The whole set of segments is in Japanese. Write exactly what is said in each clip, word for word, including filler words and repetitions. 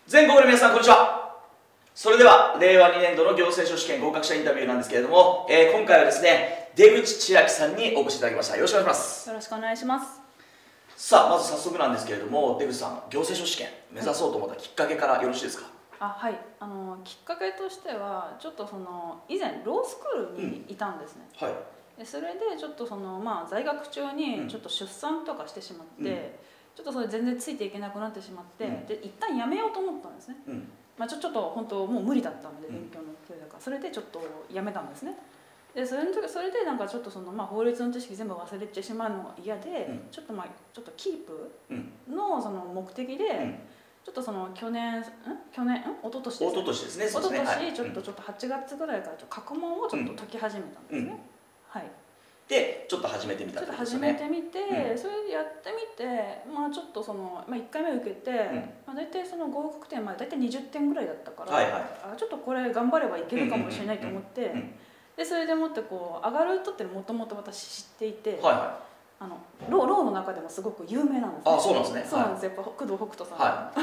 全国の皆さんこんにちは。それでは令和にねんどの行政書士試験合格者インタビューなんですけれども、えー、今回はですね出口千秋さんにお越しいただきました。よろしくお願いします。 よろしくお願いします。 さあまず早速なんですけれども、出口さん行政書士試験目指そうと思ったきっかけからよろしいですか？ あはいあのきっかけとしてはちょっとその以前ロースクールにいたんですね、 うん、はい。 でそれでちょっとその、まあ、在学中にちょっと出産とかしてしまって、うん、ちょっとそれ全然ついていけなくなってしまって、うん、で一旦やめようと思ったんですね、うん、まあ、ちょちょっと本当もう無理だったので勉強のそれだからそれでちょっとやめたんですね。でそれの時それでなんかちょっとその、まあ、法律の知識全部忘れてしまうのが嫌で、うん、ちょっとまあちょっとキープのその目的で、うん、ちょっとその去年ん去年ん一昨年ですね。 一昨年ですね。 一昨年ちょっとちょっとはちがつぐらいからちょっと過去問をちょっと解き始めたんですね。うん、はい。 でちょっと始めてみたちょっと始めてみて、うん、それでやってみて、まあちょっとその、まあ、いっかいめ受けて、うん、まあ、大体その合格点まで大体にじゅってんぐらいだったから、はいはい、あちょっとこれ頑張ればいけるかもしれないと思って、でそれでもってこう上がるとってもともと私知っていて、はいはい、あのローローの中でもすごく有名なんですね。 あ、そうなんですね。 そうなんです。やっぱ工藤北斗さん、はい、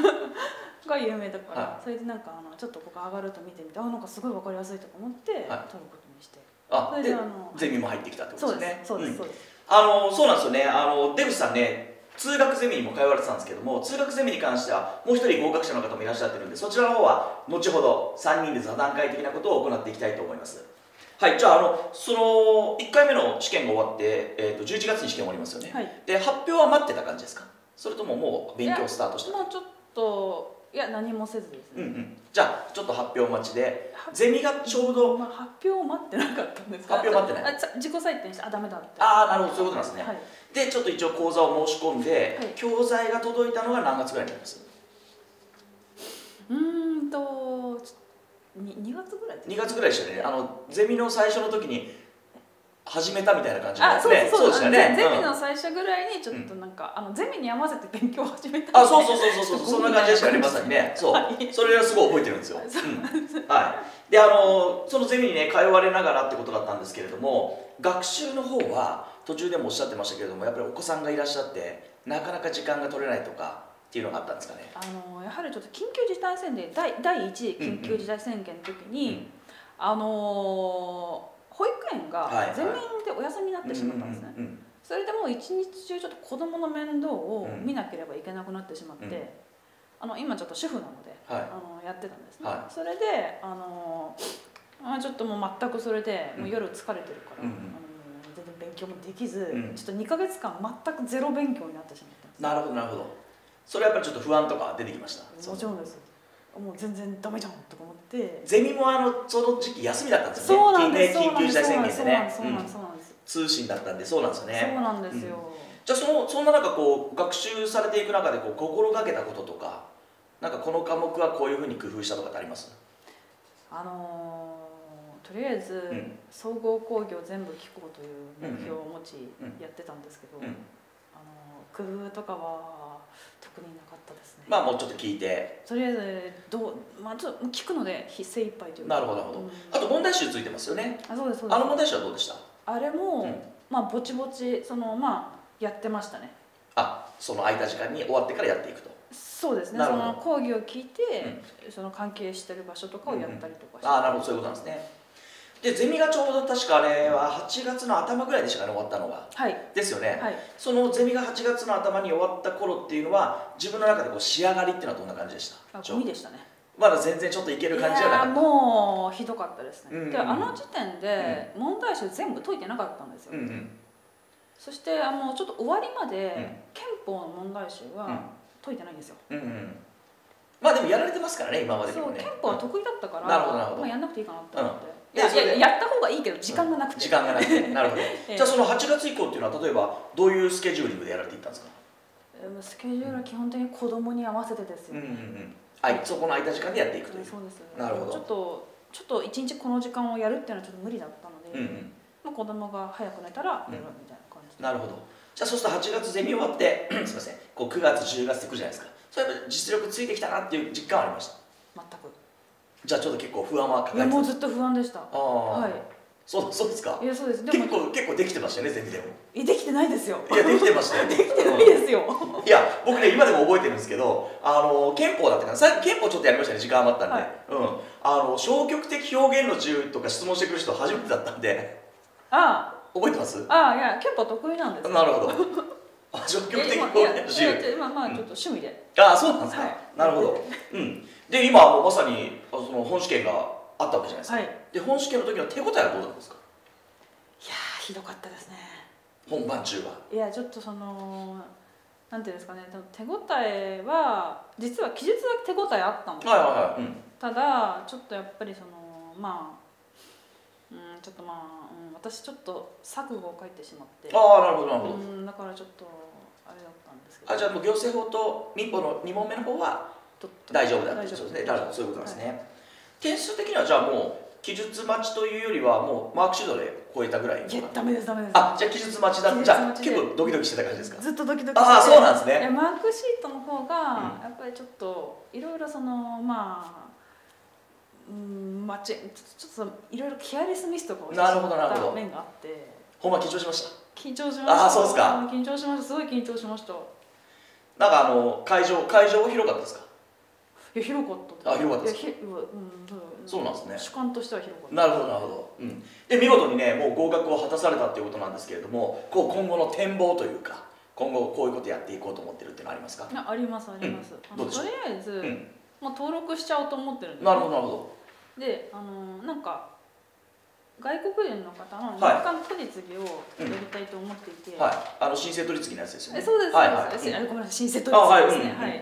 が有名だから、はい、それでなんかあのちょっとここ上がると見てみて、あなんかすごい分かりやすいと思って、はい、取ることにして。 あでゼミも入ってきたってことですね。 そうですそうです。 あのそうなんですよね。あの出口さんね通学ゼミにも通われてたんですけども、通学ゼミに関してはもう一人合格者の方もいらっしゃってるんで、そちらの方は後ほどさんにんで座談会的なことを行っていきたいと思います。はい、じゃあ、あのそのいっかいめの試験が終わって、えー、とじゅういちがつに試験終わりますよね、はい、で発表は待ってた感じですか？それとももう勉強スタートした？ もうちょっといや何もせずですね、 うんうん、じゃあちょっと発表待ちでゼミがちょうど、 まあ、発表を待ってなかったんですか？ 発表待ってない、 あ自己採点してあダメだって、 ああなるほどそういうことなんですね、はい、でちょっと一応講座を申し込んで、はい、教材が届いたのが何月ぐらいになります？ うーんとにがつぐらいです、ね、 にがつぐらいでしたね。あのゼミの最初の時に始めたみたいな感じですね。 そうですよね。ゼミの最初ぐらいにちょっとなんか、うん、あのゼミに合わせて勉強を始めた。 あ、そうそうそうそうそうそんな感じでしたね。まさにね。そう。はい、それはすごい覚えてるんですよ。うん、はい。であのそのゼミにね通われながらってことだったんですけれども、学習の方は途中でもおっしゃってましたけれども、やっぱりお子さんがいらっしゃってなかなか時間が取れないとか。っていうのがあったんですかね。 あのやはりちょっと緊急事態宣言第第一次緊急事態宣言の時に、うんうん、あの保育園が全面でお休みになってしまったんですね。それでもう一日中ちょっと子供の面倒を見なければいけなくなってしまって、うん、あの今ちょっと主婦なので、はい、あのやってたんですね。はい、それであのあちょっともう全くそれでもう夜疲れてるから、うん、あの全然勉強もできず、うん、ちょっとにかげつかん全くゼロ勉強になってしまったんです。 なるほどなるほど。それはやっぱりちょっと不安とか出てきました？ もちろんです。もう全然ダメじゃんとか思って。 ゼミもあのその時期休みだったんですよね。 そうなんです。 緊急事態宣言でね。 そうなんです。そうなんです。 通信だったんでそうなんですよね。 そうなんですよ。うん、 じゃあそのそんな中こう学習されていく中でこう心がけたこととか、なんかこの科目はこういうふうに工夫したとかってあります？あのー、とりあえず、うん、総合講義を全部聞こうという目標を持ちやってたんですけど、うんうん、あのー、工夫とかは特になかったですね。 まあもうちょっと聞いてとりあえずどう、まあ、ちょっと聞くので精一杯というか。 なるほどなるほど、うん、あと問題集ついてますよね。 あ、そうですそうです。 あの問題集はどうでした？ あれも、うん、まあぼちぼちそのまあやってましたね。 あ、その空いた時間に終わってからやっていくと。 そうですね。その講義を聞いて、うん、その関係してる場所とかをやったりとかして、 うんうん、ああなるほどそういうことなんですね。でゼミがちょうど確かあれははちがつの頭ぐらいでしたかね終わったのが、はい、ですよね、はい、そのゼミがはちがつの頭に終わった頃っていうのは自分の中でこう仕上がりっていうのはどんな感じでした？ あ、ゴミでしたね。 まだ全然ちょっといける感じじゃなかった？ いやもうひどかったですね、うんうん、であの時点で問題集全部解いてなかったんですよ、うんうん、そしてあのちょっと終わりまで憲法の問題集は解いてないんですよ、うんうん、 まあでもやられてますからね今までもね。 そう憲法は得意だったから、 なるほどなるほど、 まあ、やんなくていいかなと思って、うんいやいややった方がいいけど時間がなくて、うん、 時間がなくてなるほどじゃあそのはちがつ以降っていうのは例えばどういうスケジューリングでやられていったんですか？ スケジュールは基本的に子供に合わせてですよね、うんうんうん、 はい、そこの空いた時間でやっていくという。 そうですよね。 なるほど。 ちょっとちょっと一日この時間をやるっていうのはちょっと無理だったので、うんうん、まあ、子供が早く寝たらやるみたいな感じで、 うん、なるほど。じゃあそうするとはちがつゼミ終わってすみませんこうくがつじゅうがつってくるじゃないですか。それやっぱ実力ついてきたなっていう実感はありました？ 全く。 じゃあちょっと結構不安は抱えてた？ いやもうずっと不安でした。あ、はい、 そうそうですか。 いやそうです。でも結構結構できてましたよね、ゼミでも。 えできてないですよ。 いやできてましたよ。 できてないですよ。 いや僕ね今でも覚えてるんですけど、あの憲法だったかな、さ憲法ちょっとやりましたね、時間余ったんで、はい、うん、あの消極的表現の自由とか質問してくる人初めてだったんで。 ああ覚えてます？ ああいや憲法得意なんです。 なるほど。消極的表現の自由。 まあまあちょっと趣味で。 ああそうなんですか。なるほど。うん。で今はもうまさにその本試験があったわけじゃないですか。で本試験の時の手応えはどうなんですか？ いやーひどかったですね。 本番中は。 いやちょっとそのなんていうんですかね、手応えは実は記述は手応えあったんですよ。 はいはいはい。うん、 ただちょっとやっぱりそのまあうんちょっとまあ、うん、私ちょっと錯誤を書いてしまって。 ああなるほどなるほど。 うんだからちょっとあれだったんですけど。 あじゃあもう行政法と民法のに問目の方は大丈夫だったんですね。そういうことなんですね。はい、点数的にはじゃあもう記述待ちというよりはもうマークシートで超えたぐらい。 いやダメですダメです。 あじゃあ記述待ちだった。じゃあ結構ドキドキしてた感じですか？ ずっとドキドキしてて。 ああそうなんですね。 いやマークシートの方がやっぱりちょっといろいろそのまあうんまあちょっといろいろケアレスミスとかをしてしまった面があって。 ほんま緊張しました。 緊張しました。 ああそうですか。 緊張しました。すごい緊張しました。 なんかあの会場会場は広かったですか？ いや広かった。 あ広かったですか。 うん、 そうなんですね。 主観としては広かった。 なるほどなるほど。うん。で見事にねもう合格を果たされたっていうことなんですけれども、こう今後の展望というか今後こういうことやっていこうと思ってるっていうのはありますか？ ありますあります。 どうでしょう。 とりあえず、うん、まあ登録しちゃおうと思ってるんです。 なるほどなるほど。 であのなんか。外国人の方の入管取り次ぎをやりたいと思っていて、 はい、あの申請取り次ぎのやつですよね。 そうです、そうです。ごめんなさい、申請取り次ぎですね。はい。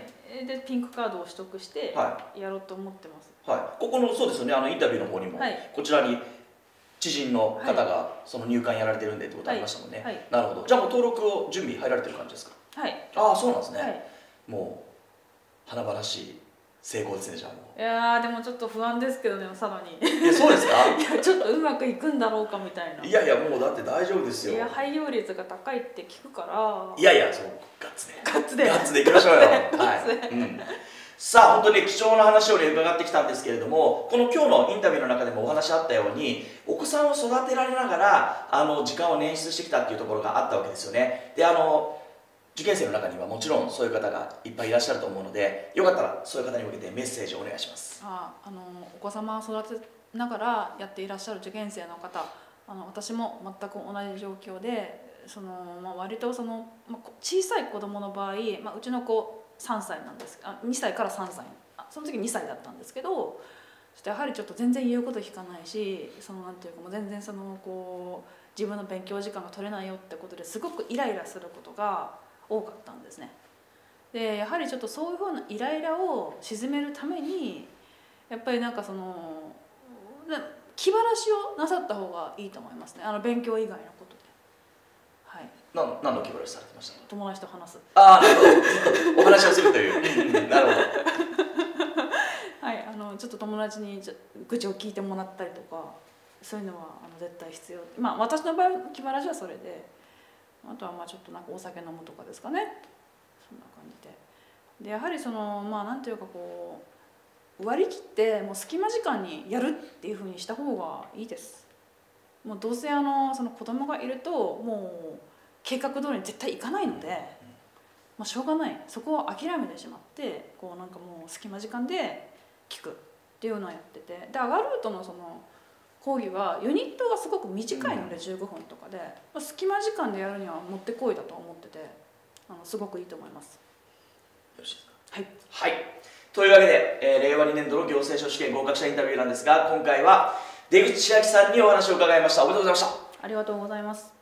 でピンクカードを取得してやろうと思ってます。 はい。ここのそうですよね。あのインタビューの方にもこちらに知人の方がその入管やられてるんでってことありましたもんね。なるほど。じゃあもう登録を準備入られてる感じですか？ はい。 ああそうなんですね。もう華々しい。成功ですねじゃあもう。いやでもちょっと不安ですけどねさらに。 いやそうですか？ いやちょっとうまくいくんだろうかみたいな。 いやいやもうだって大丈夫ですよ。 いや廃業率が高いって聞くから。 いやいやそうガッツで。 ガッツで。 ガッツでいきましょうよ。はい。うん。さあ本当に貴重な話をね伺ってきたんですけれども、この今日のインタビューの中でもお話あったようにお子さんを育てられながらあの時間を捻出してきたっていうところがあったわけですよね。であの。受験生の中にはもちろんそういう方がいっぱいいらっしゃると思うので、よかったらそういう方に向けてメッセージをお願いします。 ああのお子様を育てながらやっていらっしゃる受験生の方、あの私も全く同じ状況で、その、まあ、割とその、まあ、小さい子供の場合、まあ、うちの子さんさいなんですあにさいからさんさいあその時にさいだったんですけど、ちょっとやはりちょっと全然言うこと聞かないし、そのなんていうかもう全然そのこう自分の勉強時間が取れないよってことですごくイライラすることが多かったんですね。でやはりちょっとそういうふうなイライラを鎮めるためにやっぱりなんかその気晴らしをなさった方がいいと思いますね。あの勉強以外のことで。はい。 な何の気晴らしされてました？ 友達と話す。 ああなるほど。お話をするという。なるほど。 はいあのちょっと友達に愚痴を聞いてもらったりとかそういうのはあの絶対必要。まあ私の場合気晴らしはそれで。あとはまあちょっとなんかお酒飲むとかですかね。そんな感じで。でやはりそのまあなんていうかこう割り切ってもう隙間時間にやるっていうふうにした方がいいです。もうどうせあのその子供がいるともう計画通りに絶対いかないので、まあしょうがない。そこを諦めてしまってこうなんかもう隙間時間で聞くっていうのをやってて、でアガルートのその講義はユニットがすごく短いのでじゅうごふんとかで、まあ、隙間時間でやるにはもってこいだと思っててあのすごくいいと思います。よろしいですか？ はい、 はい、というわけで、えー、令和にねん度の行政書試験合格者インタビューなんですが、今回は出口千秋さんにお話を伺いました。おめでとうございました。 ありがとうございます。